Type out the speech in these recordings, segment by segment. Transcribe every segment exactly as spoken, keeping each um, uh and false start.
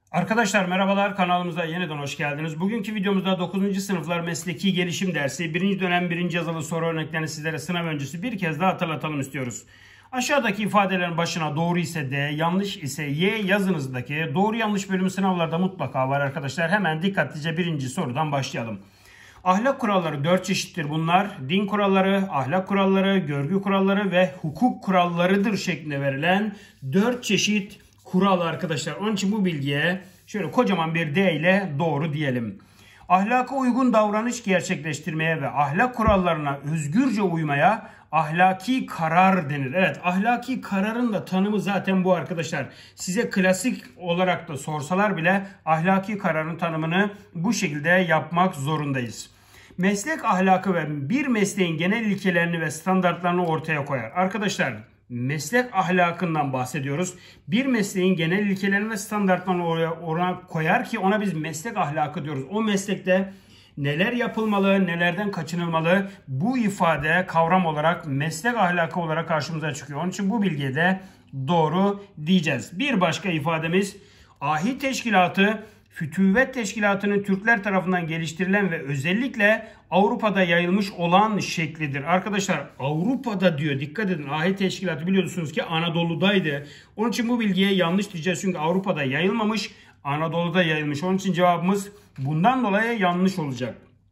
Arkadaşlar merhabalar, kanalımıza yeniden hoş geldiniz. Bugünkü videomuzda dokuzuncu sınıflar mesleki gelişim dersi birinci dönem birinci yazılı soru örneklerini sizlere sınav öncesi bir kez daha hatırlatalım istiyoruz. Aşağıdaki ifadelerin başına doğru ise D, yanlış ise Y yazınızdaki doğru yanlış bölümü sınavlarda mutlaka var arkadaşlar. Hemen dikkatlice birinci sorudan başlayalım. Ahlak kuralları dört çeşittir bunlar. Din kuralları, ahlak kuralları, görgü kuralları ve hukuk kurallarıdır şeklinde verilen dört çeşit kural arkadaşlar. Onun için bu bilgiye şöyle kocaman bir D ile doğru diyelim. Ahlaka uygun davranış gerçekleştirmeye ve ahlak kurallarına özgürce uymaya ahlaki karar denir. Evet, ahlaki kararın da tanımı zaten bu arkadaşlar. Size klasik olarak da sorsalar bile ahlaki kararın tanımını bu şekilde yapmak zorundayız. Meslek ahlakı ve bir mesleğin genel ilkelerini ve standartlarını ortaya koyar. Arkadaşlar, meslek ahlakından bahsediyoruz. Bir mesleğin genel ilkelerini ve standartlarını oraya, oraya koyar ki ona biz meslek ahlakı diyoruz. O meslekte neler yapılmalı, nelerden kaçınılmalı, bu ifade kavram olarak meslek ahlakı olarak karşımıza çıkıyor. Onun için bu bilgiye de doğru diyeceğiz. Bir başka ifademiz ahi teşkilatı, Fütüvvet Teşkilatı'nın Türkler tarafından geliştirilen ve özellikle Avrupa'da yayılmış olan şeklidir. Arkadaşlar Avrupa'da diyor, dikkat edin, Ahi Teşkilatı biliyorsunuz ki Anadolu'daydı. Onun için bu bilgiye yanlış diyeceğiz çünkü Avrupa'da yayılmamış, Anadolu'da yayılmış. Onun için cevabımız bundan dolayı yanlış olacak.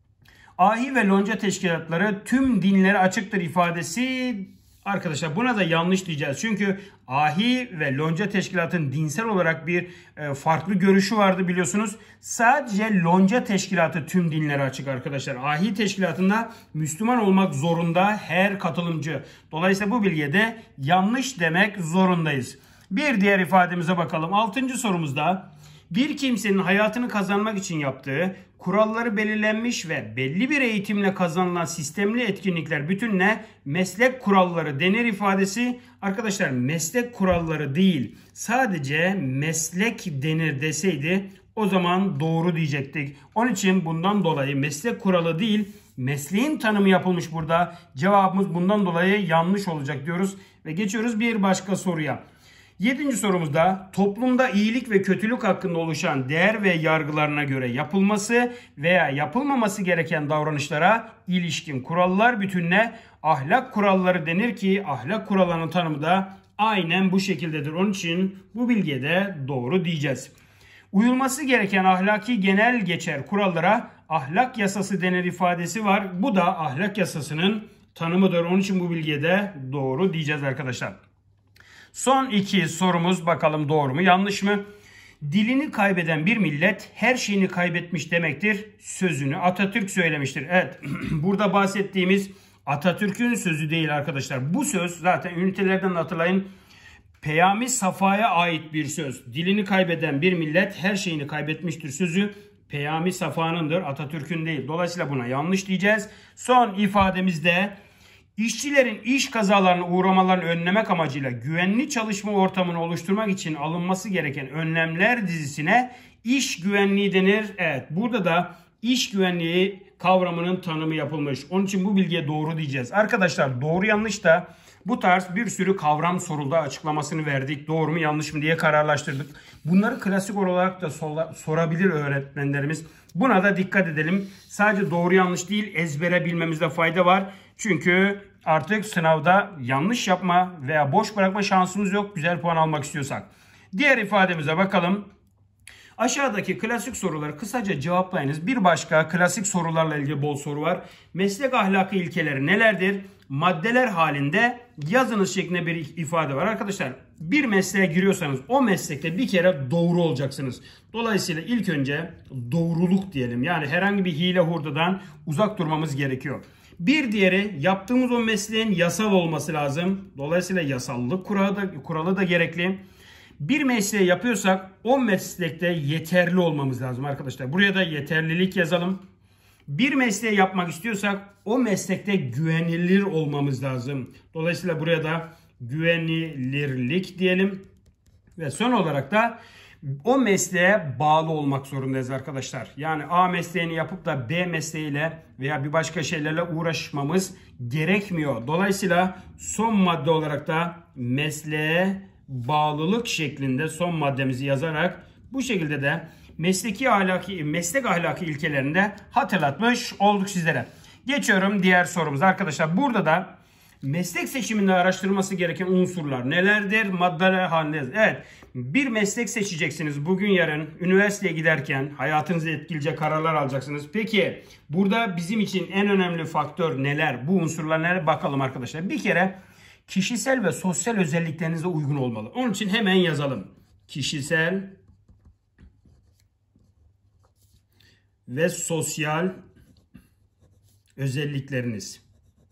Ahi ve lonca teşkilatları tüm dinlere açıktır ifadesi. Arkadaşlar buna da yanlış diyeceğiz. Çünkü ahi ve lonca teşkilatın dinsel olarak bir e, farklı görüşü vardı biliyorsunuz. Sadece lonca teşkilatı tüm dinlere açık arkadaşlar. Ahi teşkilatında Müslüman olmak zorunda her katılımcı. Dolayısıyla bu bilgiye de yanlış demek zorundayız. Bir diğer ifademize bakalım. Altıncı sorumuzda bir kimsenin hayatını kazanmak için yaptığı, kuralları belirlenmiş ve belli bir eğitimle kazanılan sistemli etkinlikler bütününe meslek kuralları denir ifadesi. Arkadaşlar meslek kuralları değil, sadece meslek denir deseydi o zaman doğru diyecektik. Onun için bundan dolayı meslek kuralı değil, mesleğin tanımı yapılmış burada. Cevabımız bundan dolayı yanlış olacak diyoruz ve geçiyoruz bir başka soruya. Yedinci sorumuzda toplumda iyilik ve kötülük hakkında oluşan değer ve yargılarına göre yapılması veya yapılmaması gereken davranışlara ilişkin kurallar bütününe ahlak kuralları denir ki ahlak kurallarının tanımı da aynen bu şekildedir. Onun için bu bilgiye de doğru diyeceğiz. Uyulması gereken ahlaki genel geçer kurallara ahlak yasası denir ifadesi var. Bu da ahlak yasasının tanımıdır. Onun için bu bilgiye de doğru diyeceğiz arkadaşlar. Son iki sorumuz, bakalım doğru mu yanlış mı? Dilini kaybeden bir millet her şeyini kaybetmiş demektir sözünü Atatürk söylemiştir. Evet, burada bahsettiğimiz Atatürk'ün sözü değil arkadaşlar. Bu söz zaten ünitelerden hatırlayın, Peyami Safa'ya ait bir söz. Dilini kaybeden bir millet her şeyini kaybetmiştir sözü Peyami Safa'nındır, Atatürk'ün değil. Dolayısıyla buna yanlış diyeceğiz. Son ifademizde İşçilerin iş kazalarına uğramalarını önlemek amacıyla güvenli çalışma ortamını oluşturmak için alınması gereken önlemler dizisine iş güvenliği denir. Evet, burada da iş güvenliği kavramının tanımı yapılmış. Onun için bu bilgiye doğru diyeceğiz. Arkadaşlar doğru yanlış da bu tarz bir sürü kavram soruldu, açıklamasını verdik. Doğru mu yanlış mı diye kararlaştırdık. Bunları klasik olarak da sorabilir öğretmenlerimiz. Buna da dikkat edelim. Sadece doğru yanlış değil, ezbere bilmemizde fayda var. Çünkü artık sınavda yanlış yapma veya boş bırakma şansımız yok güzel puan almak istiyorsak. Diğer ifademize bakalım. Aşağıdaki klasik soruları kısaca cevaplayınız. Bir başka klasik sorularla ilgili bol soru var. Meslek ahlakı ilkeleri nelerdir? Maddeler halinde yazınız şeklinde bir ifade var. Arkadaşlar bir mesleğe giriyorsanız o meslekte bir kere doğru olacaksınız. Dolayısıyla ilk önce doğruluk diyelim. Yani herhangi bir hile hurdadan uzak durmamız gerekiyor. Bir diğeri yaptığımız o mesleğin yasal olması lazım. Dolayısıyla yasallık kuralı da, kuralı da gerekli. Bir mesleği yapıyorsak o meslekte yeterli olmamız lazım arkadaşlar. Buraya da yeterlilik yazalım. Bir mesleği yapmak istiyorsak o meslekte güvenilir olmamız lazım. Dolayısıyla buraya da güvenilirlik diyelim. Ve son olarak da o mesleğe bağlı olmak zorundayız arkadaşlar. Yani A mesleğini yapıp da B mesleğiyle veya bir başka şeylerle uğraşmamız gerekmiyor. Dolayısıyla son madde olarak da mesleğe bağlılık şeklinde son maddemizi yazarak Bu şekilde de mesleki ahlaki, meslek ahlaki ilkelerini de hatırlatmış olduk sizlere. Geçiyorum diğer sorumuza arkadaşlar. Burada da meslek seçiminde araştırılması gereken unsurlar nelerdir? Maddeler halinde. Evet, bir meslek seçeceksiniz. Bugün yarın üniversiteye giderken hayatınızı etkileyecek kararlar alacaksınız. Peki burada bizim için en önemli faktör neler? Bu unsurlar neler? Bakalım arkadaşlar. Bir kere kişisel ve sosyal özelliklerinize uygun olmalı. Onun için hemen yazalım. Kişisel ve sosyal özellikleriniz.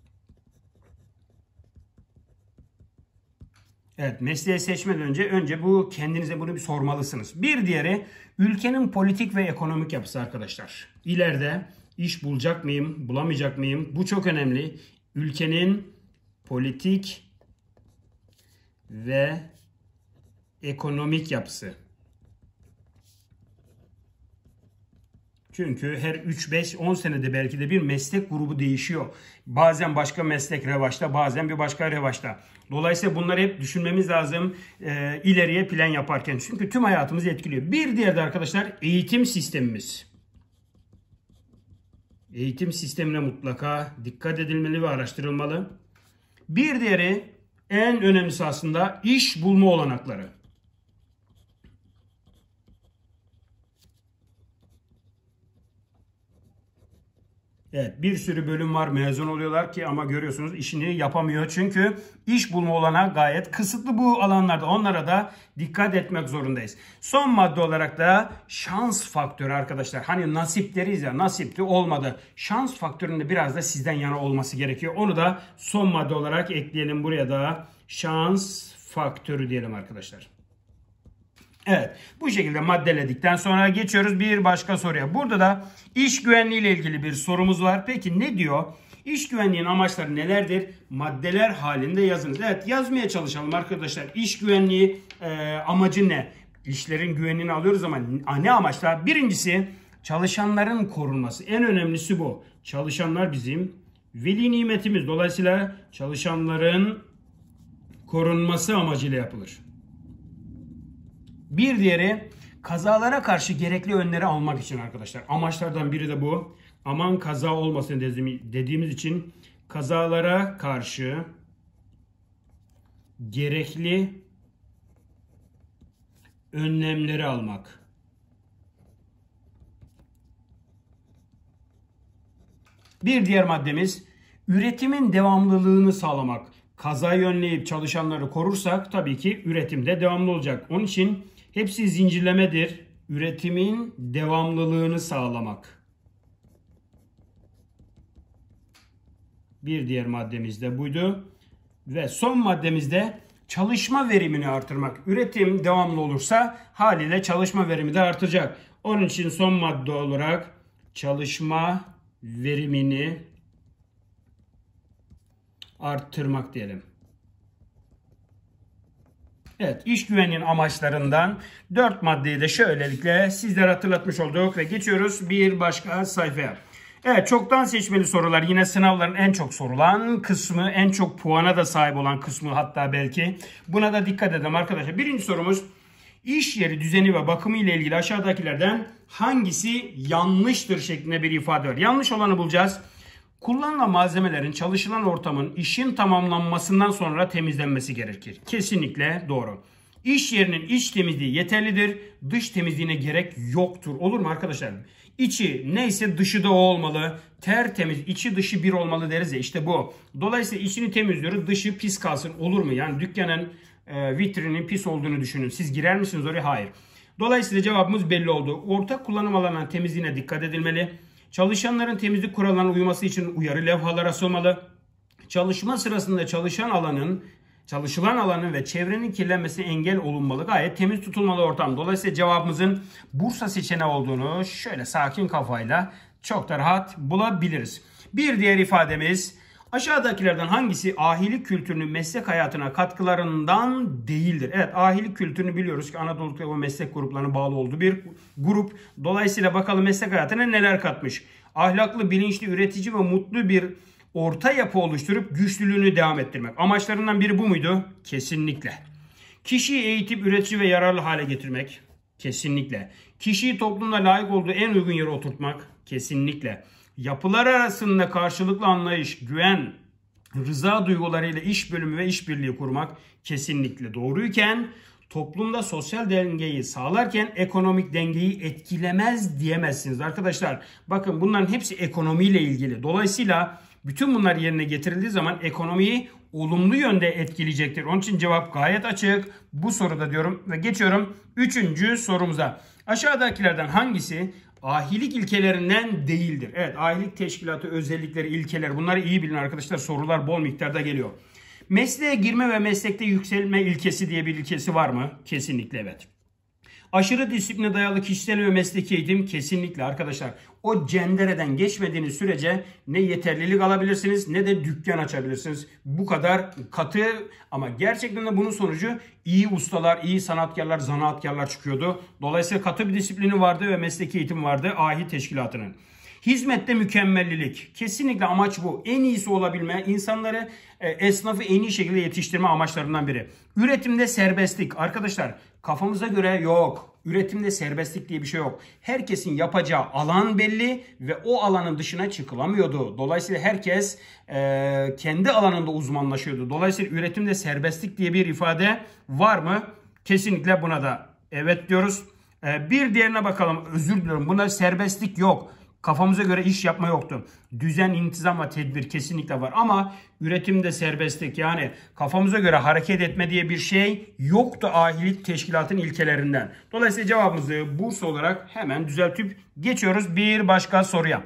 Evet, mesleği seçmeden önce önce bu kendinize bunu bir sormalısınız. Bir diğeri ülkenin politik ve ekonomik yapısı arkadaşlar. İleride iş bulacak mıyım, bulamayacak mıyım? Bu çok önemli. Ülkenin politik ve ekonomik yapısı. Çünkü her üç beş on senede belki de bir meslek grubu değişiyor. Bazen başka meslek revaçta, bazen bir başka revaçta. Dolayısıyla bunları hep düşünmemiz lazım e, ileriye plan yaparken. Çünkü tüm hayatımızı etkiliyor. Bir diğer de arkadaşlar eğitim sistemimiz. Eğitim sistemine mutlaka dikkat edilmeli ve araştırılmalı. Bir diğeri en önemlisi aslında iş bulma olanakları. Evet, bir sürü bölüm var, mezun oluyorlar ki ama görüyorsunuz işini yapamıyor. Çünkü iş bulma olanağı gayet kısıtlı bu alanlarda. Onlara da dikkat etmek zorundayız. Son madde olarak da şans faktörü arkadaşlar. Hani nasip deriz ya, nasipti olmadı. Şans faktörünün de biraz da sizden yana olması gerekiyor. Onu da son madde olarak ekleyelim buraya da. Şans faktörü diyelim arkadaşlar. Evet, bu şekilde maddeledikten sonra geçiyoruz bir başka soruya. Burada da iş güvenliği ile ilgili bir sorumuz var. Peki ne diyor? İş güvenliğinin amaçları nelerdir? Maddeler halinde yazınız. Evet, yazmaya çalışalım arkadaşlar. İş güvenliği e, amacı ne? İşlerin güvenliğini alıyoruz ama ne amaçlar? Birincisi çalışanların korunması. En önemlisi bu. Çalışanlar bizim veli nimetimiz. Dolayısıyla çalışanların korunması amacıyla yapılır. Bir diğeri kazalara karşı gerekli önleri almak için arkadaşlar. Amaçlardan biri de bu. Aman kaza olmasın dediğimiz için kazalara karşı gerekli önlemleri almak. Bir diğer maddemiz üretimin devamlılığını sağlamak. Kazayı önleyip çalışanları korursak tabii ki üretim de devamlı olacak. Onun için hepsi zincirlemedir. Üretimin devamlılığını sağlamak. Bir diğer maddemiz de buydu. Ve son maddemiz de çalışma verimini artırmak. Üretim devamlı olursa haliyle çalışma verimi de artacak. Onun için son madde olarak çalışma verimini arttırmak diyelim. Evet, iş güvenliğinin amaçlarından dört maddeyi de şöylelikle sizlere hatırlatmış olduk ve geçiyoruz bir başka sayfaya. Evet, çoktan seçmeli sorular yine sınavların en çok sorulan kısmı, en çok puana da sahip olan kısmı hatta belki. Buna da dikkat edelim arkadaşlar. Birinci sorumuz iş yeri düzeni ve bakımı ile ilgili aşağıdakilerden hangisi yanlıştır şeklinde bir ifade var. Yanlış olanı bulacağız. Kullanılan malzemelerin çalışılan ortamın işin tamamlanmasından sonra temizlenmesi gerekir. Kesinlikle doğru. İş yerinin iç temizliği yeterlidir. Dış temizliğine gerek yoktur. Olur mu arkadaşlar? İçi neyse dışı da o olmalı. Tertemiz, içi dışı bir olmalı deriz ya, işte bu. Dolayısıyla içini temizliyoruz, dışı pis kalsın. Olur mu? Yani dükkanın e, vitrinin pis olduğunu düşünün. Siz girer misiniz oraya? Hayır. Dolayısıyla cevabımız belli oldu. Ortak kullanım alanının temizliğine dikkat edilmeli. Çalışanların temizlik kurallarına uyması için uyarı levhalar asılmalı. Çalışma sırasında çalışan alanın, çalışılan alanın ve çevrenin kirlenmesine engel olunmalı. Gayet temiz tutulmalı ortam. Dolayısıyla cevabımızın Bursa seçeneği olduğunu şöyle sakin kafayla çok da rahat bulabiliriz. Bir diğer ifademiz aşağıdakilerden hangisi ahilik kültürünün meslek hayatına katkılarından değildir? Evet, ahilik kültürünü biliyoruz ki Anadolu'da o meslek gruplarına bağlı olduğu bir grup. Dolayısıyla bakalım meslek hayatına neler katmış? Ahlaklı, bilinçli, üretici ve mutlu bir orta yapı oluşturup güçlülüğünü devam ettirmek. Amaçlarından biri bu muydu? Kesinlikle. Kişiyi eğitip üretici ve yararlı hale getirmek. Kesinlikle. Kişiyi toplumda layık olduğu en uygun yere oturtmak. Kesinlikle. Yapılar arasında karşılıklı anlayış, güven, rıza duygularıyla iş bölümü ve işbirliği kurmak kesinlikle doğruyken, toplumda sosyal dengeyi sağlarken ekonomik dengeyi etkilemez diyemezsiniz arkadaşlar. Bakın bunların hepsi ekonomiyle ilgili. Dolayısıyla bütün bunlar yerine getirildiği zaman ekonomiyi olumlu yönde etkileyecektir. Onun için cevap gayet açık. Bu soruda diyorum ve geçiyorum üçüncü sorumuza. Aşağıdakilerden hangisi ahilik ilkelerinden değildir? Evet, ahilik teşkilatı özellikleri, ilkeler, bunları iyi bilin arkadaşlar. Sorular bol miktarda geliyor. Mesleğe girme ve meslekte yükselme ilkesi diye bir ilkesi var mı? Kesinlikle evet. Aşırı disipline dayalı kişisel ve mesleki eğitim kesinlikle arkadaşlar. O cendereden geçmediğiniz sürece ne yeterlilik alabilirsiniz ne de dükkan açabilirsiniz. Bu kadar katı, ama gerçekten de bunun sonucu iyi ustalar, iyi sanatkarlar, zanaatkarlar çıkıyordu. Dolayısıyla katı bir disiplini vardı ve mesleki eğitim vardı ahi teşkilatının. Hizmette mükemmellilik. Kesinlikle amaç bu. En iyisi olabilme, insanları, e, esnafı en iyi şekilde yetiştirme amaçlarından biri. Üretimde serbestlik. Arkadaşlar kafamıza göre yok. Üretimde serbestlik diye bir şey yok. Herkesin yapacağı alan belli ve o alanın dışına çıkılamıyordu. Dolayısıyla herkes e, kendi alanında uzmanlaşıyordu. Dolayısıyla üretimde serbestlik diye bir ifade var mı? Kesinlikle buna da evet diyoruz. E, bir diğerine bakalım. Özür diliyorum. Buna serbestlik yok. Kafamıza göre iş yapma yoktu. Düzen, intizam ve tedbir kesinlikle var. Ama üretimde serbestlik, yani kafamıza göre hareket etme diye bir şey yoktu ahilik teşkilatının ilkelerinden. Dolayısıyla cevabımızı Bursa olarak hemen düzeltip geçiyoruz bir başka soruya.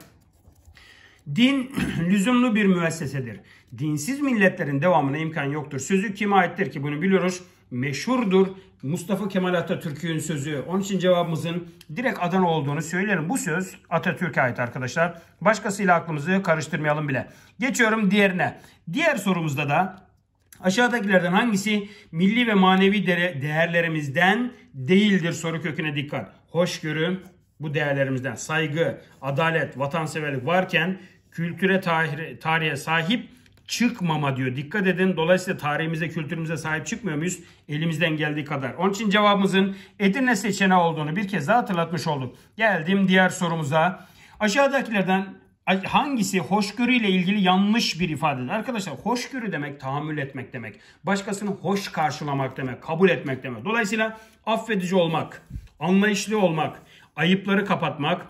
Din lüzumlu bir müessesedir. Dinsiz milletlerin devamına imkan yoktur. Sözü kime aittir ki bunu biliyoruz. Meşhurdur. Mustafa Kemal Atatürk'ün sözü. Onun için cevabımızın direkt Adana olduğunu söylerim. Bu söz Atatürk'e ait arkadaşlar. Başkasıyla aklımızı karıştırmayalım bile. Geçiyorum diğerine. Diğer sorumuzda da aşağıdakilerden hangisi milli ve manevi değerlerimizden değildir? Soru köküne dikkat. Hoşgörü bu değerlerimizden. Saygı, adalet, vatanseverlik varken kültüre, tarihe sahip çıkmama diyor. Dikkat edin. Dolayısıyla tarihimize, kültürümüze sahip çıkmıyor muyuz? Elimizden geldiği kadar. Onun için cevabımızın Edirne seçeneği olduğunu bir kez daha hatırlatmış olduk. Geldim diğer sorumuza. Aşağıdakilerden hangisi hoşgörüyle ilgili yanlış bir ifadedir? Arkadaşlar hoşgörü demek tahammül etmek demek. Başkasını hoş karşılamak demek, kabul etmek demek. Dolayısıyla affedici olmak, anlayışlı olmak, ayıpları kapatmak,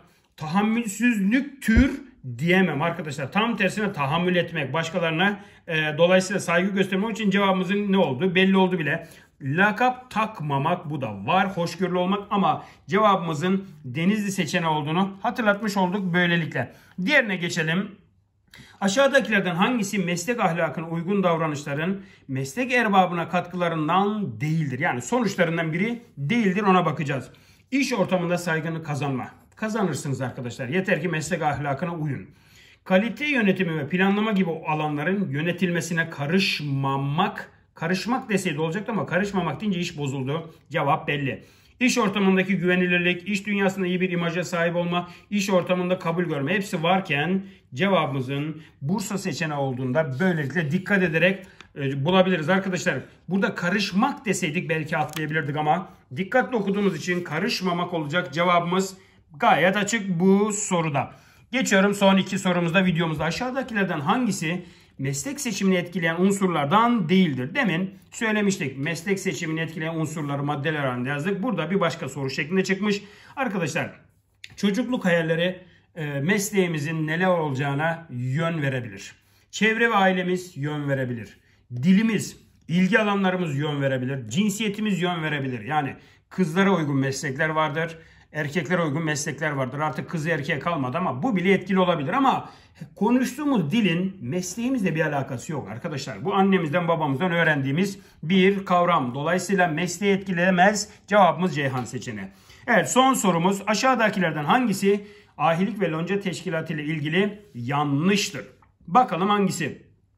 tahammülsüzlüktür diyemem arkadaşlar. Tam tersine tahammül etmek, başkalarına e, dolayısıyla saygı göstermek için cevabımızın ne olduğu belli oldu bile. Lakap takmamak, bu da var. Hoşgörülü olmak, ama cevabımızın Denizli seçeneği olduğunu hatırlatmış olduk böylelikle. Diğerine geçelim. Aşağıdakilerden hangisi meslek ahlakına uygun davranışların meslek erbabına katkılarından değildir? Yani sonuçlarından biri değildir, ona bakacağız. İş ortamında saygını kazanma. Kazanırsınız arkadaşlar. Yeter ki meslek ahlakına uyun. Kalite yönetimi ve planlama gibi alanların yönetilmesine karışmamak, karışmak deseydi olacaktı ama karışmamak deyince iş bozuldu. Cevap belli. İş ortamındaki güvenilirlik, iş dünyasında iyi bir imaja sahip olma, iş ortamında kabul görme, hepsi varken cevabımızın Bursa seçeneği olduğunda böylelikle dikkat ederek e, bulabiliriz arkadaşlar. Burada karışmak deseydik belki atlayabilirdik ama dikkatli okuduğumuz için karışmamak olacak. Cevabımız gayet açık bu soruda. Geçiyorum son iki sorumuzda videomuzda. Aşağıdakilerden hangisi meslek seçimini etkileyen unsurlardan değildir? Demin söylemiştik. Meslek seçimini etkileyen unsurları maddeler halinde yazdık. Burada bir başka soru şeklinde çıkmış. Arkadaşlar çocukluk hayalleri e, mesleğimizin neler olacağına yön verebilir. Çevre ve ailemiz yön verebilir. Dilimiz, ilgi alanlarımız yön verebilir. Cinsiyetimiz yön verebilir. Yani kızlara uygun meslekler vardır. Erkeklere uygun meslekler vardır. Artık kızı erkeğe kalmadı ama bu bile etkili olabilir. Ama konuştuğumuz dilin mesleğimizle bir alakası yok arkadaşlar. Bu annemizden babamızdan öğrendiğimiz bir kavram. Dolayısıyla mesleği etkilemez. Cevabımız Ceyhan seçeneği. Evet, son sorumuz. Aşağıdakilerden hangisi ahilik ve lonca teşkilatı ile ilgili yanlıştır? Bakalım hangisi?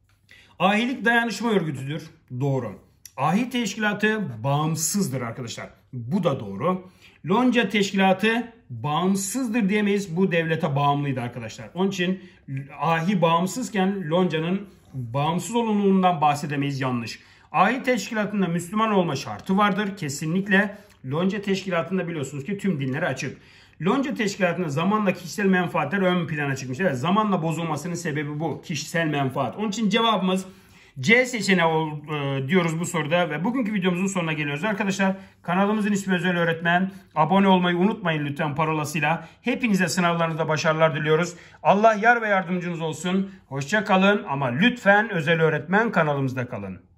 Ahilik dayanışma örgütüdür. Doğru. Ahi teşkilatı bağımsızdır arkadaşlar. Bu da doğru. Lonca teşkilatı bağımsızdır diyemeyiz. Bu devlete bağımlıydı arkadaşlar. Onun için ahi bağımsızken loncanın bağımsız olumluluğundan bahsedemeyiz, yanlış. Ahi teşkilatında Müslüman olma şartı vardır kesinlikle. Lonca Teşkilatı'nda biliyorsunuz ki tüm dinlere açık. Lonca Teşkilatı'nda zamanla kişisel menfaatler ön plana çıkmış. Evet, zamanla bozulmasının sebebi bu. Kişisel menfaat. Onun için cevabımız C seçeneği ol, e, diyoruz bu soruda ve bugünkü videomuzun sonuna geliyoruz. Arkadaşlar kanalımızın ismi Özel Öğretmen. Abone olmayı unutmayın lütfen parolasıyla. Hepinize sınavlarınızda başarılar diliyoruz. Allah yar ve yardımcınız olsun. Hoşça kalın ama lütfen Özel Öğretmen kanalımızda kalın.